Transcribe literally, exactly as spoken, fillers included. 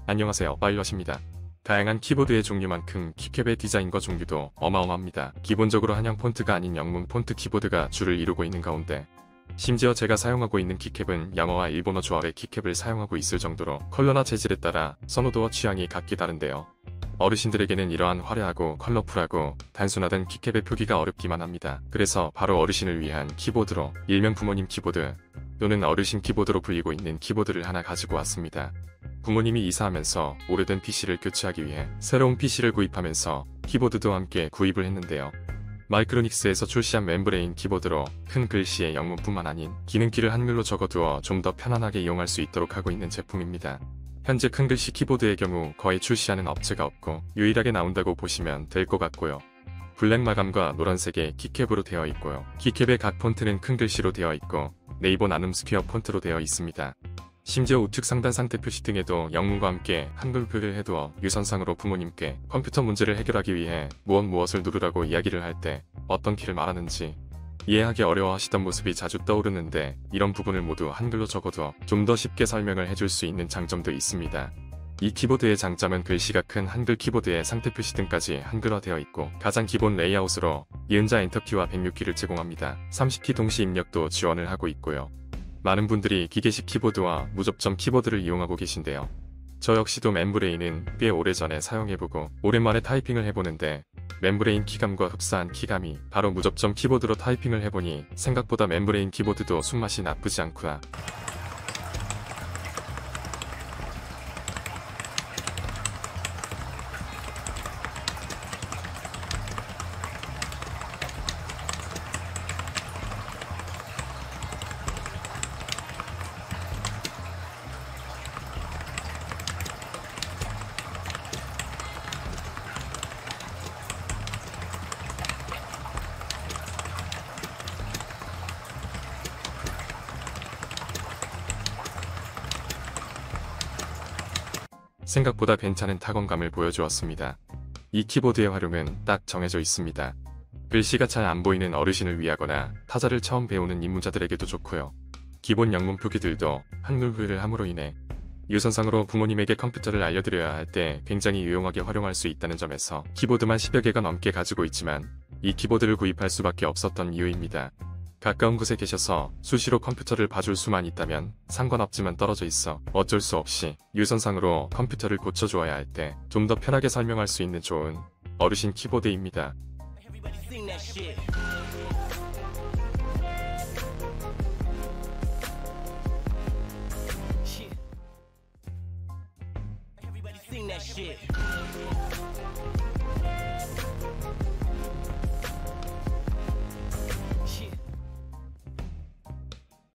안녕하세요, 파일럿입니다. 다양한 키보드의 종류만큼 키캡의 디자인과 종류도 어마어마합니다. 기본적으로 한영 폰트가 아닌 영문 폰트 키보드가 주를 이루고 있는 가운데 심지어 제가 사용하고 있는 키캡은 영어와 일본어 조합의 키캡을 사용하고 있을 정도로 컬러나 재질에 따라 선호도와 취향이 각기 다른데요. 어르신들에게는 이러한 화려하고 컬러풀하고 단순하던 키캡의 표기가 어렵기만 합니다. 그래서 바로 어르신을 위한 키보드로 일명 부모님 키보드 또는 어르신 키보드로 불리고 있는 키보드를 하나 가지고 왔습니다. 부모님이 이사하면서 오래된 피시를 교체하기 위해 새로운 피시를 구입하면서 키보드도 함께 구입을 했는데요. 마이크로닉스에서 출시한 멤브레인 키보드로 큰 글씨의 영문뿐만 아닌 기능키를 한글로 적어두어 좀 더 편안하게 이용할 수 있도록 하고 있는 제품입니다. 현재 큰 글씨 키보드의 경우 거의 출시하는 업체가 없고 유일하게 나온다고 보시면 될 것 같고요. 블랙 마감과 노란색의 키캡으로 되어 있고요. 키캡의 각 폰트는 큰 글씨로 되어 있고 네이버 나눔 스퀘어 폰트로 되어 있습니다. 심지어 우측 상단 상태 표시 등에도 영문과 함께 한글 표기를 해두어 유선상으로 부모님께 컴퓨터 문제를 해결하기 위해 무엇 무엇을 누르라고 이야기를 할 때 어떤 키를 말하는지 이해하기 어려워하시던 모습이 자주 떠오르는데 이런 부분을 모두 한글로 적어두어 좀 더 쉽게 설명을 해줄 수 있는 장점도 있습니다. 이 키보드의 장점은 글씨가 큰 한글 키보드에 상태 표시 등까지 한글화되어 있고 가장 기본 레이아웃으로 이은자 엔터키와 백육 키를 제공합니다. 삼십 키 동시 입력도 지원을 하고 있고요. 많은 분들이 기계식 키보드와 무접점 키보드를 이용하고 계신데요. 저 역시도 멤브레인은 꽤 오래전에 사용해보고 오랜만에 타이핑을 해보는데 멤브레인 키감과 흡사한 키감이 바로 무접점 키보드로 타이핑을 해보니 생각보다 멤브레인 키보드도 손맛이 나쁘지 않구나. 생각보다 괜찮은 타건감을 보여주었습니다. 이 키보드의 활용은 딱 정해져 있습니다. 글씨가 잘 안 보이는 어르신을 위하거나 타자를 처음 배우는 입문자들에게도 좋고요. 기본 영문 표기들도 한글 표기를 함으로 인해 유선상으로 부모님에게 컴퓨터를 알려드려야 할 때 굉장히 유용하게 활용할 수 있다는 점에서 키보드만 십여 개가 넘게 가지고 있지만 이 키보드를 구입할 수밖에 없었던 이유입니다. 가까운 곳에 계셔서 수시로 컴퓨터를 봐줄 수만 있다면 상관없지만 떨어져 있어 어쩔 수 없이 유선상으로 컴퓨터를 고쳐주어야 할 때 좀 더 편하게 설명할 수 있는 좋은 어르신 키보드입니다.